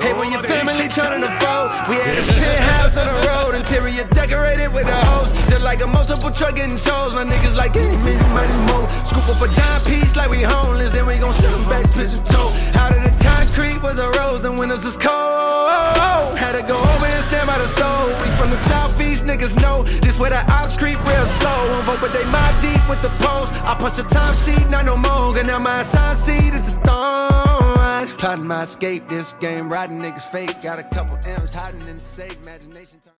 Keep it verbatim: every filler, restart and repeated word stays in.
Hey, when your family turning to foe, we had a penthouse on the road, interior decorated with a hose. Just like a multiple truck getting shows, my niggas like any minute, money more. Scoop up a dime piece like we homeless, then we gon' send them back pigeon toe. Out of the concrete was a rose, the windows was cold. Had to go over and stand by the stove. We from the southeast, niggas know this where the ops creep real slow. Won't vote, but they mob deep with the post. I punch the time sheet, not no more. Cause now my assigned seat is a thorn. Plotting my escape, this game, riding niggas fake. Got a couple M's hiding in the safe, imagination.